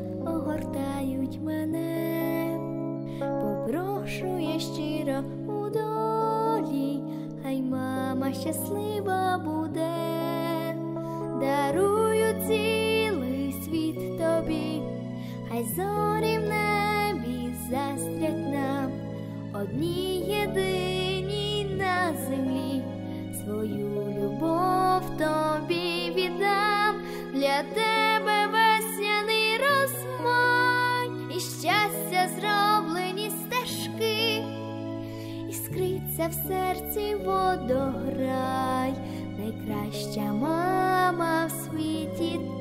огортають мене. Попрошу я щиро у долі, хай мама щаслива буде. Дарую цілий світ тобі, хай зорі в небі застрять нам, одній єдиній на землі. Свою любов тобі віддам, для тебе весняний розмай, і щастя зроблені стежки, іскриться в серці водограй, найкраща мама в світі.